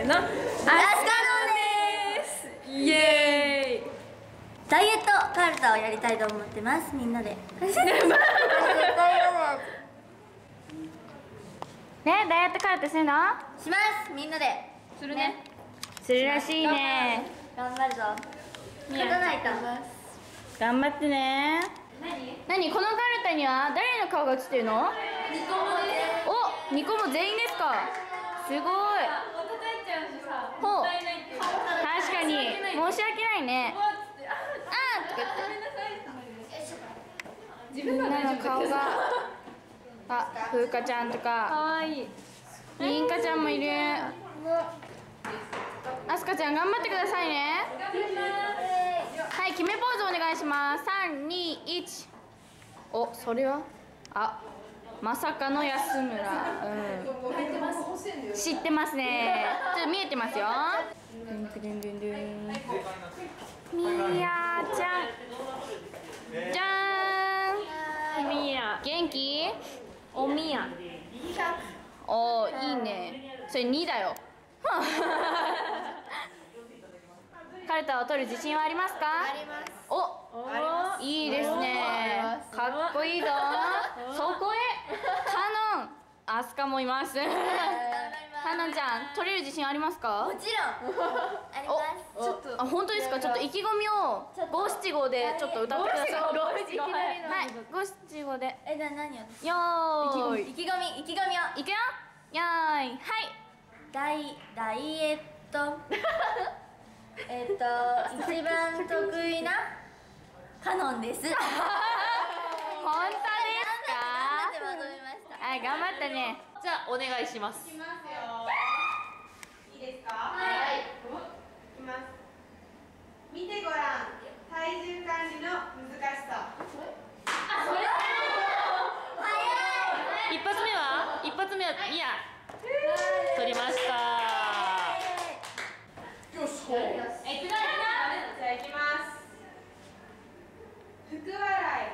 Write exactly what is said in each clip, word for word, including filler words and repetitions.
ーの、アスカノンです。イエーイ。 ダイエットカルタをやりたいと思ってます。みんなで。ね、ダイエットカルタするの？します。みんなでするね。するらしいね。頑張るぞ。勝たないと。頑張ってね。何？このカルタには誰の顔が写ってるの？ニコもです。お、ニコも全員ですか？すごい。ほう。確かに申し訳ないね。あーとか言って。みんなの顔が。あ、ふうかちゃんとか。かわいい。りんかちゃんもいる。あすかちゃん頑張ってくださいね。はい、決めポーズお願いします。さん、に、いち。お、それはあ、まさかの安村。うん、知ってますね。ちょっと見えてますよ。ドゥンドゥンドゥンドゥン。みやちゃんじゃーん。みや元気？おみや。おー、いいね。それにだよ。カルタを取る自信はありますか？あります。お、いいですね。かっこいいぞ。そこへカノン、アスカもいます。カノンちゃん、取れる自信ありますか？もちろんあります。ちょっと、あ、本当ですか？ちょっと意気込みを五七五でちょっと歌ってください。はい、五七五で。え、な、何を？よーい。意気込み、意気込みを。いくよ。よーい、はい。ダイ、ダイエット。えっと、一番得意なカノンです。本当ですか？はい、頑張ったね。 じゃあお願いします。 いきますよ。いいですか？はい。いきます。見てごらん。体重管理の難しさ。あ、それ？早い。 一発目は？一発目はミヤ。取りました。 よし。え、くだいくだ。じゃあいきます。福笑い。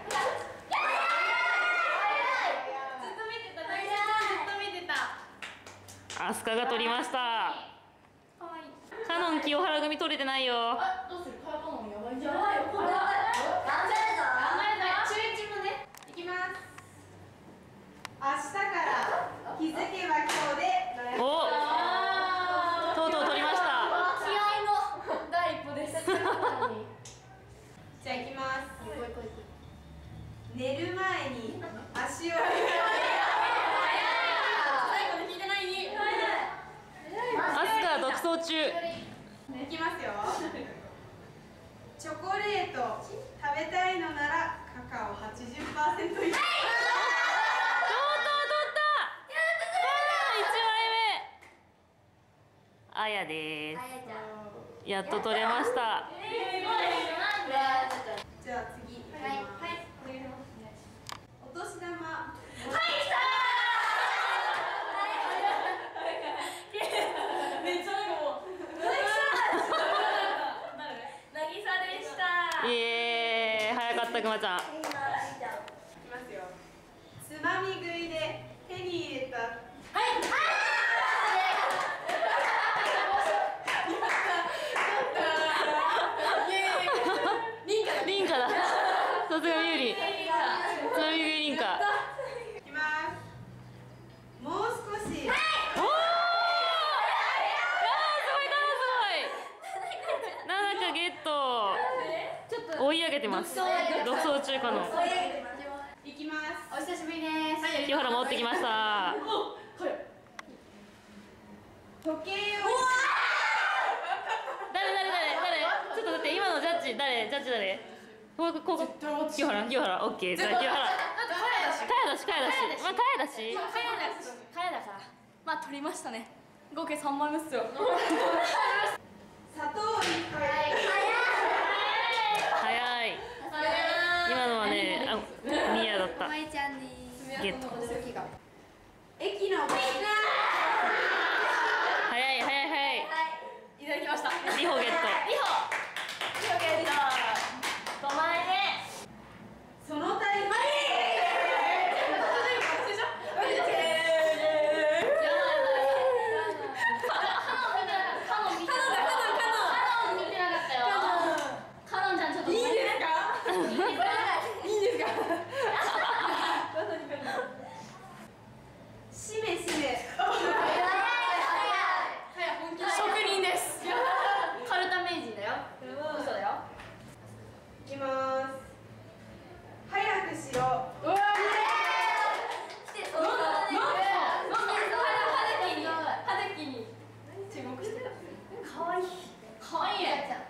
アスカが取りました。カノン清原組取れてないよ。 どうする？カノンやばいじゃん。やばいよ。頑張るぞ。頑張るぞ。中一もね。いきます。明日から気づけば今日で。 お、とうとう取りました。 気合の第一歩です。じゃあいきます。寝る前に足を。 独走中。 いきますよ。チョコレート食べたいのならカカオ はちじゅっパーセント 以上。とうとう取った。 やったー。一枚目。あやです。やっと取れました。 じゃあ次。はいはい。お年玉。はい、来た。 イエーイ、早かったくまちゃん。いきますよ。つまみ食いで手に入れた。はい。 リンカだ。さすがみゆり。つまみ食いリンカ。 いきます。もう少し。はい。 おお。すごい、ななかゲット。追い上げてます。独走中かの。 いきます。お久しぶりです。 清原戻ってきました。 時計を。 誰誰誰誰。ちょっと待って、今のジャッジ誰？ジャッジ誰？ここここ。清原清原オッケー。じゃあ清原。かやだしかやだし。まあかやだし。かやだし。 かやだから。まあ取りましたね。合計三枚目っすよ。 砂糖いっぱい。 早い。今のはね、あ、ミヤだった。 まいちゃんにゲット。 駅の。 早い早い早い。 いただきました。 リホゲット。リホ。リホゲット。 五枚目。 そのタイミング。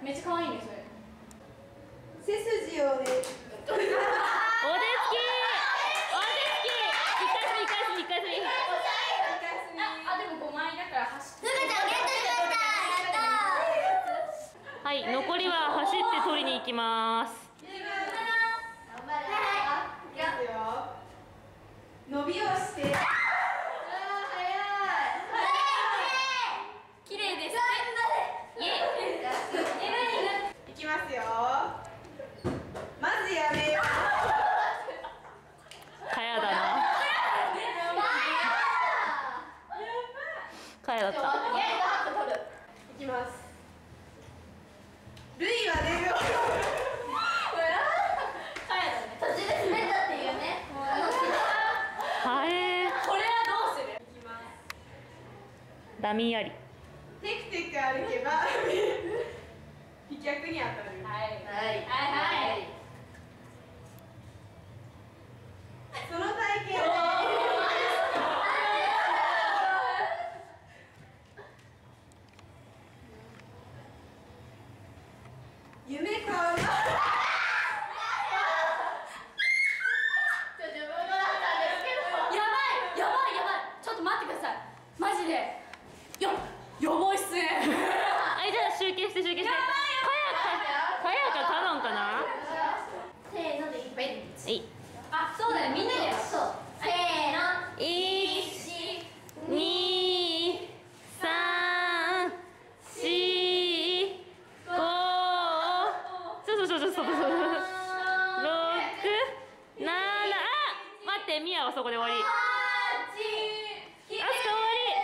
めっちゃ可愛いねそれ。 背筋をね。 お手つき。お手つき。お手つき。一回すみ、一回すみ、一回すみ。 あ、でもごまいだから走って。 はい、残りは走って取りに行きます。 伸びをして。 綺麗です。 いきますよ。まずやめよう。 かやだな。かやだった。 いきます。ルイはね。 途中で滑ったっていうね。 はえー。 これはどうする？ ダミーあり。 テクテク歩けば飛脚に当たる。 はいはいはい。 その体験で夢変わる。 はい、じゃあ集計して集計して。かやか、かやかカノンかな。 せーのでいっぱい。 はい。 あ、そうだよ、みんなで。そう。せーの。 いち、に、さん、し、ご。ちょっとちょっとちょっとちょっと。ろく、なな。あ、待って、ミヤはそこで終わり。あすか終わり。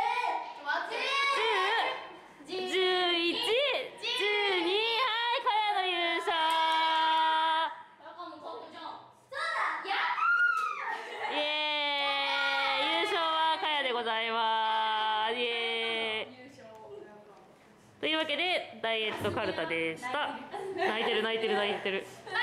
じゅう、じゅういち、じゅうに。はい、かやの優勝。イエーイ、優勝はかやでございます。イエーイ。というわけでダイエットカルタでした。泣いてる泣いてる泣いてる。